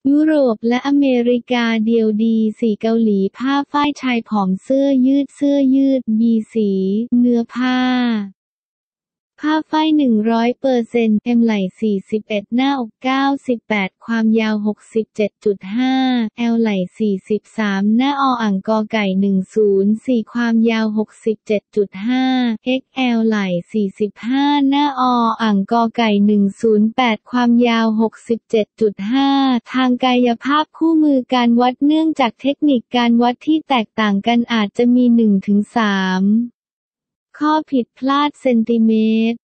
ยุโรปและอเมริกาเดียวดี4เกาหลีผ้าฝ้ายชายผอมเสื้อยืดมีสีเนื้อผ้าฝ้าย100%เอ็มไหล่41หน้าอก98ความยาว67.5 แอลไหล่43หน้ากอไก่104ความยาว67.5 XL ไหล่45หน้ากอไก่108ความยาว67.5 ทางกายภาพคู่มือการวัดเนื่องจากเทคนิคการวัดที่แตกต่างกันอาจจะมี 1-3 ข้อผิดพลาดเซนติเมตร